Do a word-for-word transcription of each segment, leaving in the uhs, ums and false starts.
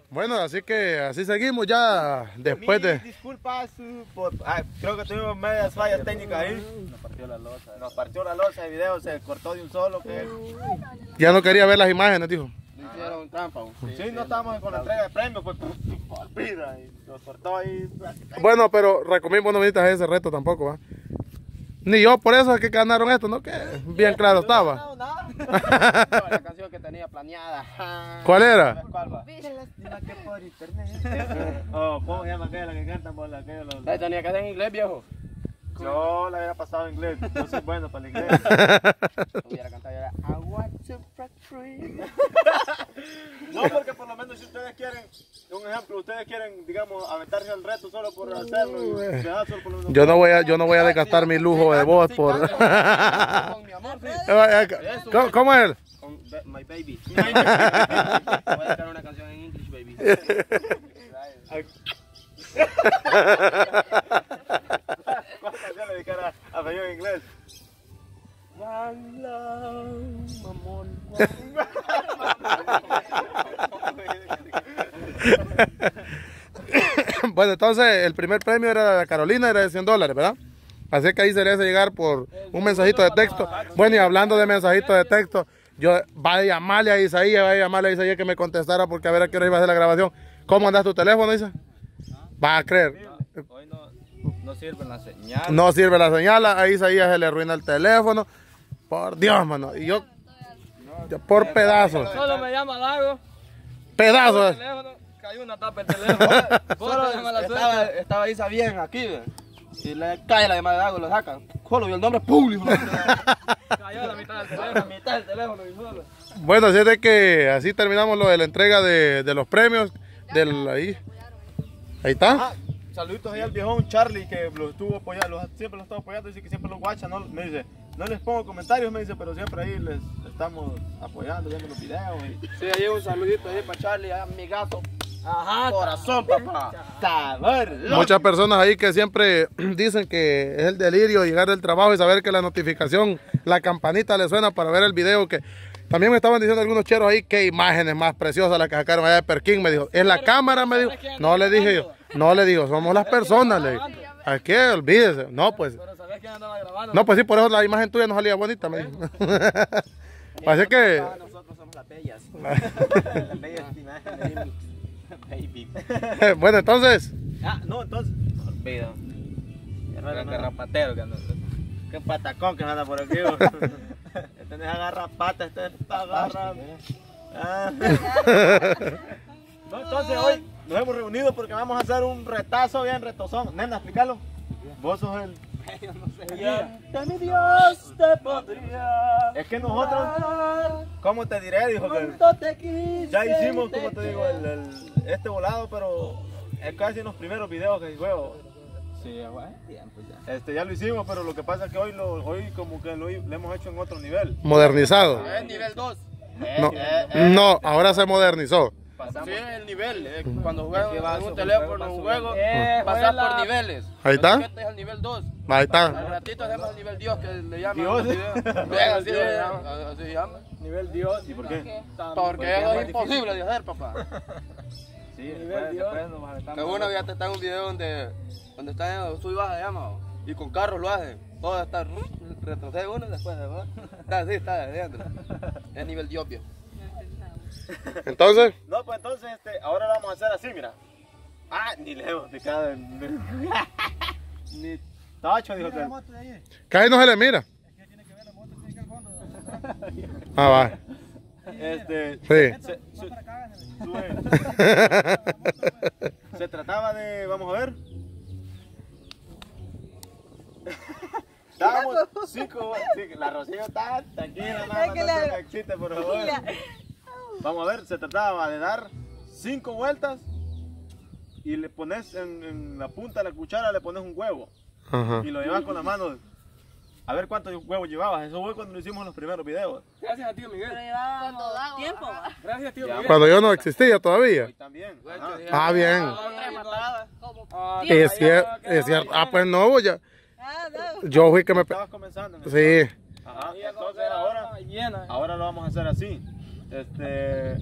Bueno, así que así seguimos ya después de... Disculpas, por, ah, creo que tuvimos medias fallas técnicas ahí. Nos partió la losa. Nos partió la losa, el video se cortó de un solo. Que... Ya no quería ver las imágenes, dijo. No hicieron trampa. Sí, sí, no estábamos con la entrega de premios, pues por vida, y nos cortó ahí. Bueno, pero recomiendo no viniste a ese reto tampoco, ¿va? Ni yo, por eso es que ganaron esto, ¿no? Que bien claro estaba. No, nada. La canción que tenía planeada. ¿Cuál era? ¿Cuál va? Que por internet. Oh, ¿cómo se llama aquella la que cantan por la que los... La tenía que hacer en inglés, viejo. Yo la había pasado en inglés, no soy bueno para el inglés. Hubiera cantado y era I want to break free. No, porque por lo menos si ustedes quieren, un ejemplo, ustedes quieren, digamos, aventarse al reto solo por hacerlo y dejar solo por los... Yo no voy a, yo no voy a desgastar mi lujo de voz por... Con mi amor, sí. ¿Cómo, ¿Cómo es él? Con My Baby. Voy a cantar una canción en English, baby. ¿Cuál canción le dedicará a Fayón en inglés? One love, amor. Bueno, entonces el primer premio era de Carolina, era de cien dólares, ¿verdad? Así que ahí se le hace llegar por un mensajito de texto. Bueno, y hablando de mensajito de texto, yo vaya a llamarle a Isaías, vaya a llamarle a Isaías que me contestara porque a ver a qué hora iba a hacer la grabación. ¿Cómo andas tu teléfono, Isa? ¿Vas a creer? Hoy no, no sirve la señal. No sirve la señal, a Isaías se le arruina el teléfono. Por Dios, mano. Y yo, yo por pedazos. Solo me llama Lago. Pedazos. Cayó una tapa el teléfono. Solo estaba, estaba Isa bien aquí, ¿ve? Y le cae la llamada de Lago, lo sacan. Solo vio el nombre público. Cayó a la mitad del teléfono. La mitad del teléfono y solo. Bueno, así es de que así terminamos lo de la entrega de, de los premios. Del, ahí. Ahí está. Ah, saluditos ahí al viejón Charlie que lo estuvo apoyando, los, siempre lo estuvo apoyando, dice que siempre los guacha, no, me dice, no les pongo comentarios, me dice, pero siempre ahí les estamos apoyando, viendo los videos. Y... Sí, ahí un saludito ahí para Charlie, amigazo. Ajá, corazón, papá. Saber. Muchas personas ahí que siempre dicen que es el delirio llegar del trabajo y saber que la notificación, la campanita le suena para ver el video. Que también me estaban diciendo algunos cheros ahí, qué imágenes más preciosas las que sacaron allá de Perkin. Me dijo, en la cámara, me dijo. No le dije yo, no le digo, somos las personas, le digo. ¿A qué? Olvídese. No, pues. No, pues sí, por eso la imagen tuya no salía bonita, me dijo. Así que. Nosotros somos las bellas. Las bellas imágenes. Baby. Bueno, entonces. Ah, no, entonces. Olvido. Qué rapatero que anda. Qué patacón que anda por aquí. Este no es agarra pata, este agarra. Ah. No, entonces hoy nos hemos reunido porque vamos a hacer un retazo bien retozón. Nena, explícalo. Vos sos el. Yo no sé. De mi Dios te podría. Es que nosotros. ¿Cómo te diré? Dijo que. Ya hicimos, como te digo, el, el, este volado, pero es casi en los primeros videos que juego. Sí, bueno, tiempo ya. Este, ya lo hicimos, pero lo que pasa es que hoy, lo, hoy como que lo, lo hemos hecho en otro nivel. Modernizado. Es nivel dos. No, no, ahora se modernizó. Sí, es el nivel. Eh, cuando juegas en un teléfono, un juego, pasas por niveles. Ahí está. Este es el nivel dos. Ahí Al está. ratito hacemos el nivel Dios, que le llaman. Dios. Bien, así le llaman, así se llama. Nivel Dios. ¿Y por qué? Porque eso es imposible de hacer, papá. Sí, nivel Dios. Que uno ya te está en un video donde, donde está en sub y baja, llama, y con carros lo hacen. Todo está, retrocede uno y después se va. Está así, está adentro. Es nivel Dios, viejo. Entonces. No, pues entonces este, ahora vamos a hacer así, mira. Ah, ni le hemos picado en... Ni tacho, dijo que... Que ahí no se le mira. Ah, va. Este... Sí. Se, se, sube. Se trataba de... Vamos a ver. Estábamos cinco... Sí, la Rocío está tranquila, mamá, no se existe, por favor. Vamos a ver, se trataba de dar cinco vueltas y le pones en, en la punta de la cuchara, le pones un huevo. Ajá. Y lo llevas con la mano. A ver cuántos huevos llevabas. Eso fue cuando lo hicimos en los primeros videos. Gracias a tío Miguel. ¿Cuánto tiempo? Gracias tío Miguel. Cuando yo no existía todavía. Hoy también. Ah, bien. Ah, Es cierto, es cierto. Ah, pues no, voy ya. Yo fui que me... Estabas comenzando. Sí. Ajá. Entonces ahora, ahora lo vamos a hacer así. Este,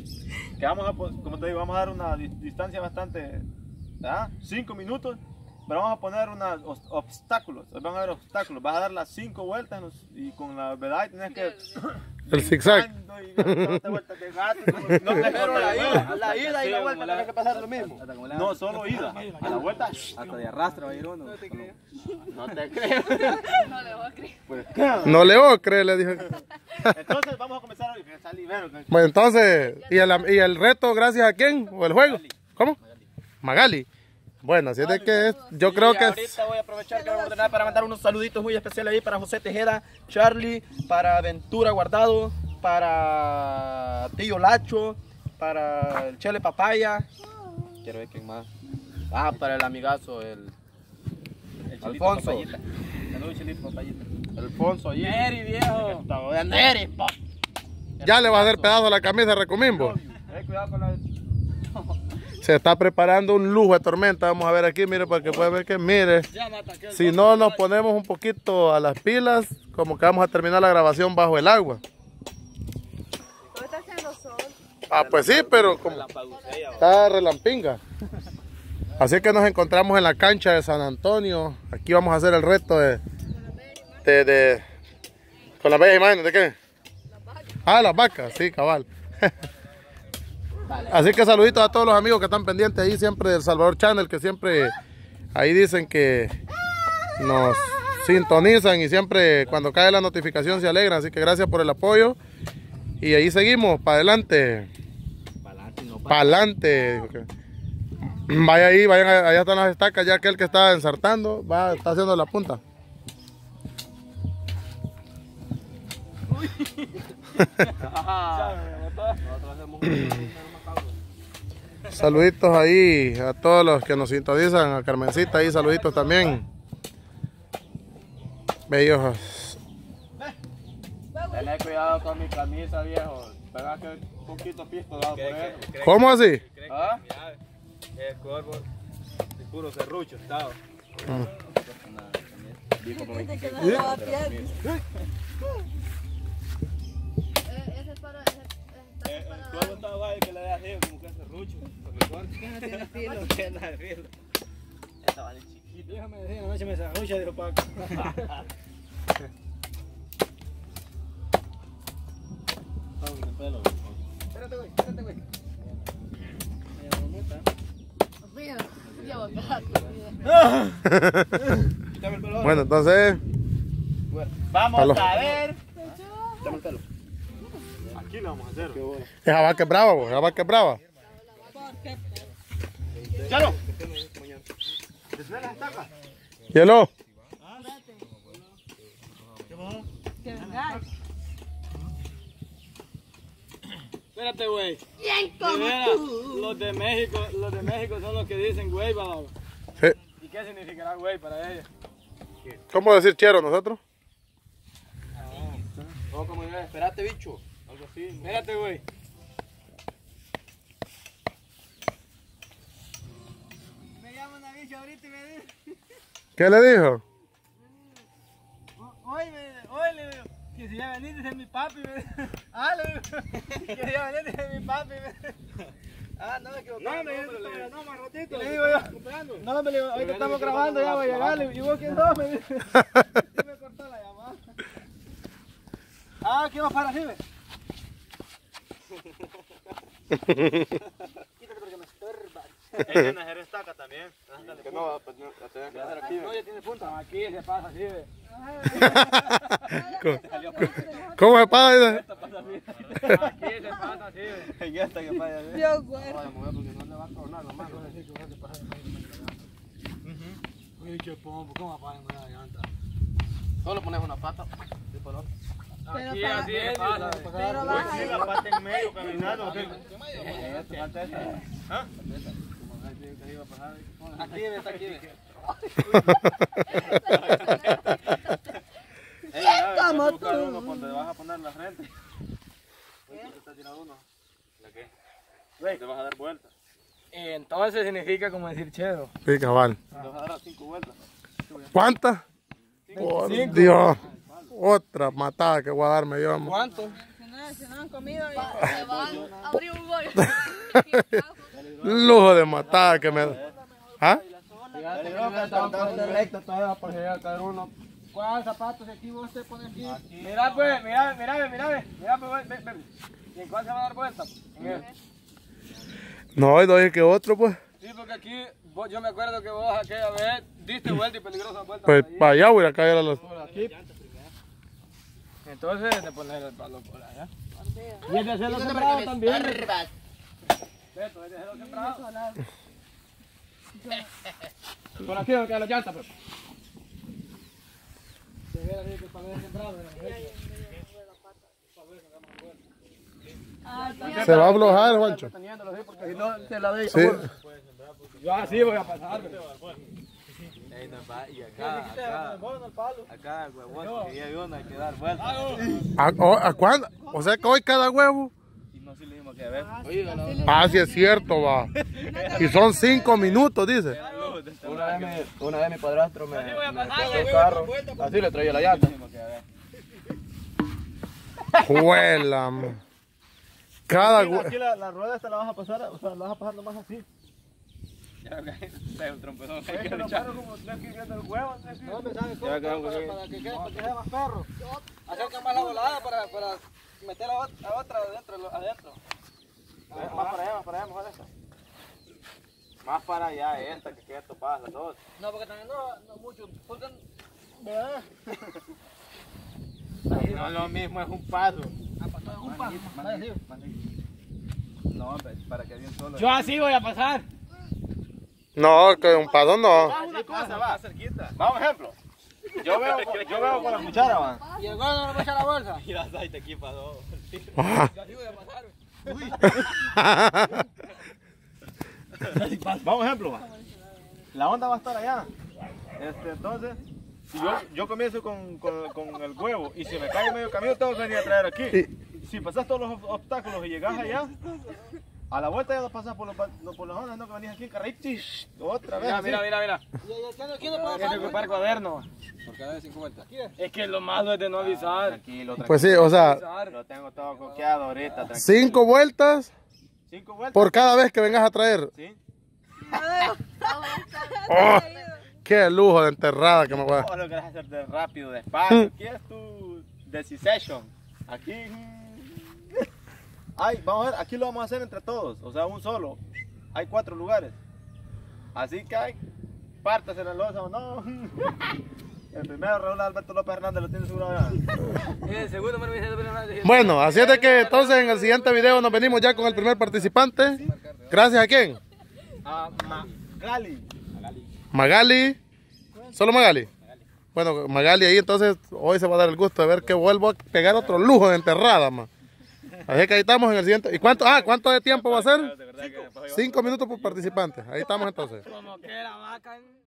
que vamos a, como te digo, vamos a dar una distancia bastante, ¿verdad? cinco minutos, pero vamos a poner unos obstáculos, van a haber obstáculos, vas a dar las cinco vueltas y con la verdad tienes que... El zigzag. No te vueltas de gato, no te Pero la ida, la ida y la vuelta tiene que pasar lo mismo. No, solo ida, a la vuelta... Hasta de arrastra va a ir uno. No te creo. No te creo. No le voy a creer. Pues, No le voy a creer, le dije. entonces vamos a comenzar hoy. Bueno, entonces, ¿y el, ¿y el reto gracias a quién? ¿O el juego? ¿Cómo? Magali. Bueno, así es de que es, yo creo que es... Ahorita voy a aprovechar que voy a ordenar para mandar unos saluditos muy especiales ahí para José Tejeda, Charlie, para Ventura Guardado, para Tío Lacho, para el Chele Papaya. Quiero ver quién más. Ah, para el amigazo, el... El Alfonso. Saludos, Chilito Papayita. Alfonso allí. Neri, viejo. Neri, pa. Ya le va a hacer pedazo a la camisa de Recomimbo. Eh, cuidado con la... Se está preparando un lujo de tormenta. Vamos a ver aquí, mire, para que pueda ver que, mire. Si no nos ponemos un poquito a las pilas, como que vamos a terminar la grabación bajo el agua. ¿No está haciendo sol? Ah, pues sí, pero como está relampinga. Así que nos encontramos en la cancha de San Antonio. Aquí vamos a hacer el reto de... de, de con las bellas imágenes, ¿de qué? Ah, las vacas, sí, cabal. Así que saluditos a todos los amigos que están pendientes ahí siempre del Salvador Channel, que siempre ahí dicen que nos sintonizan y siempre cuando cae la notificación se alegran. Así que gracias por el apoyo. Y ahí seguimos, para adelante. Para adelante. Vaya ahí, vayan, allá están las estacas, ya aquel que está ensartando, va, está haciendo la punta. Saluditos ahí a todos los que nos sintonizan, a Carmencita ahí, saluditos también. Bellos. Tené cuidado con mi camisa, viejo. Pega que un poquito pisto dado por eso. ¿Cómo así? ¿Ah? Es cuerpo de puro serrucho, estado. Gente que no se va a pie. Ese es para... El cuerpo está guay que le da así, como que serrucho. Que no tiene filo. Esta vale chiquito. Déjame decir, no me eche me serrucha, dijo Paco. Espérate, güey, espérate, güey. Mira, ya va a pegar. Quítame el pelo. Bueno, entonces, Vamos Aló. a ver. Quítame el pelo. Aquí lo vamos a hacer. esa vaca es brava, vos, esa vaca es brava. ¡Chalo! ¿Desde las estacas? Hielo. Que venga. Espérate, güey. Bien De como veras, tú. los de México, los de México son los que dicen güey, baba. Sí. ¿Y qué significará güey para ellos? ¿Cómo decir chero nosotros? No, como yo, espérate, bicho. Algo así. Espérate, güey. Me llama una bicha ahorita y me dice, ¿Qué le dijo? hoy me, hoy le digo, que si ya veniste es mi papi, me dice, ah, le digo, que si ya veniste es mi papi, me dice, ah, no me equivoqué, no, me dice, no, más ratito, le digo yo, no, me digo, ahorita estamos grabando, ya voy a llegar, le digo, ¿y vos quién sos? Me dice, y me cortó la llamada. Ah, ¿qué vas para arriba? Quítate porque me estorba. Hay que hacer estaca también. Que no, pues no, la tenés que hacer aquí. No, ya tiene punta. Aquí se pasa así, ve. ¿Cómo se pasa? Aquí se pasa así, ve. En esta que falla. Dios, güey. Vaya, mujer, porque no le va a tornar la mano. Uy, qué pompo, ¿cómo apagan una llanta? Solo pones una pata. Y por otra. Pero Aquí para- así se pasa. Pero vas Sí, ahí. la pata en medio caminando. ¿Qué? ¿Ah? Aquí, ve, está aquí, ve. como Buscar tú. uno donde vas a poner la frente. Está tirado uno. ¿La qué? Te vas a dar vueltas. Entonces significa como decir chedo. Sí, cabal. Te vas a dar las cinco vueltas. ¿Cuántas? Por Dios. Otra matada que voy a darme yo. Amor. ¿Cuánto? Mira, si no han comido, se van a abrir un bollo. Lujo de matada que me... ¿Ah? ¿Cuál zapatos aquí vos te pones aquí? Mira pues, mira, mira, mira, mira, pues, ven, ven. ¿Y en cuál se va a dar vuelta? En este. No, no hay que otro, pues. Sí, porque aquí, vos, yo me acuerdo que vos aquella vez diste vuelta y peligrosa vuelta. Pues para allá voy a caer a los... Por aquí. Entonces te pones el palo por allá. Y el de hacerlo sembrado también. Beto, el de hacerlo sembrado. Por aquí donde queda la llanta, pues. Se va a aflojar, Juancho. Porque si no, se la doy. Sí. Yo así voy a pasar. Y acá, acá, acá, huevón, que ya uno hay que dar vuelta. ¿A, o- ¿A cuándo? O sea que hoy cada huevo. Y no si le dijimos que a ver. Ah, sí es cierto, va. Y son cinco minutos, dice. Una vez, mi, una vez mi padrastro me, me prestó el carro. Así le traía la llanta. Juela, man. Cada Aquí, hue- aquí la, la rueda esta la vas a pasar, o sea, la vas a pasar nomás así. Es un trompezón. Es que lo paro como tres que viendo el huevo. tres que- No, me sabes cómo, Ya para, quedamos para, aquí. para que quede, para que sea más perro. Acerca más la volada para, para meter a, ot- a otra adentro. adentro. Más para allá, más para allá, mejor esta. Más para allá, esta que queda topada las dos. No, porque también no, no mucho. Porque ¿Verdad? No es lo mismo, es un paso. Un paso, vaya, sí. No, para que bien solo. Yo así voy a pasar. No, que un paso no. Una cosa, va. Cerquita. Vamos, ejemplo. Yo veo, yo veo con la cuchara, va. y el gordo no le va a echar la bolsa. Y las aceite aquí para dos. Ah. Yo así voy a pasar. Vamos, ejemplo, va. La onda va a estar allá. Este, entonces, si yo, yo comienzo con, con, con el huevo y si me cae en medio camino, tengo que venir a traer aquí. Si pasas todos los ob- obstáculos y llegas allá, a la vuelta ya no pasas por, los, pa- no, por las ondas, no que venís aquí en carrito y shh, otra vez. Mira, así. mira, mira, mira. ¿Quién no puede hacer ocupar cuaderno? Por cada vez cinco vueltas. Es que lo malo es de no avisar. Tranquilo, tranquilo. Pues sí, o sea, Lo tengo todo coqueado ahorita, tranquilo. cinco vueltas Cinco vueltas. por cada vez que vengas a traer. Sí. Oh, qué lujo de enterrada que me voy a... Oh, lo querés hacer de rápido, despacio. Aquí es tu decision. Aquí. Ay, vamos a ver, aquí lo vamos a hacer entre todos, o sea, un solo. Hay cuatro lugares. Así que hay partes en la losa o no. El primero, Raúl Alberto López Hernández, lo tiene seguro ya. Y el segundo me dice de Bueno, así es de que entonces en el siguiente video nos venimos ya con el primer participante. Gracias a quién. A Magali. Magali. ¿Solo Magali? Bueno, Magali ahí entonces hoy se va a dar el gusto de ver que vuelvo a pegar otro lujo de enterrada, man. Así que ahí estamos en el siguiente. ¿Y cuánto? Ah, ¿cuánto de tiempo va a ser? Cinco minutos por participante. Ahí estamos entonces. Como que la vaca.